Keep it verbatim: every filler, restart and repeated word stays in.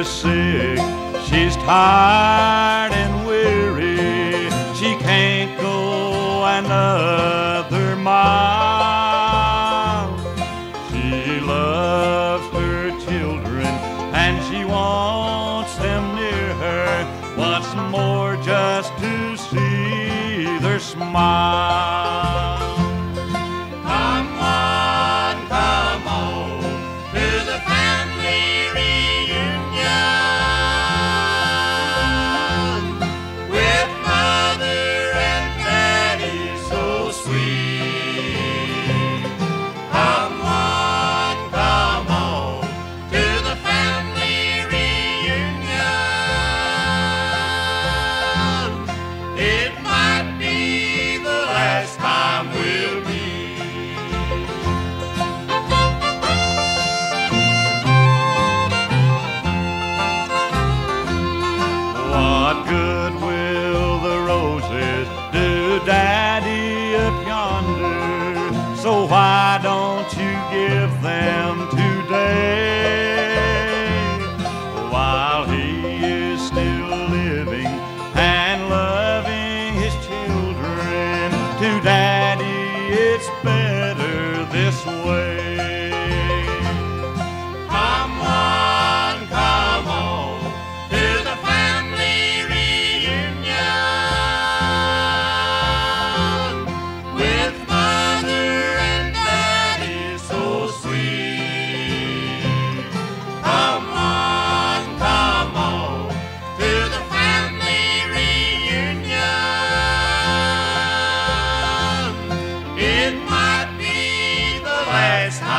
sick, she's tired and weary. She can't go another mile. She loves her children and she wants them near her once more just to see their smile. Come on, come on to the family reunion with Mother and Daddy so sweet. Come on, come on to the family reunion. It might be the last time we'll meet. What good will the roses do, Daddy, up yonder? So why don't you give them today, while he is still living and loving his children? To Daddy, it's better this way. Come on, come on to the family reunion with Mother and Daddy so sweet. Come on, come on to the family reunion. It might be the last time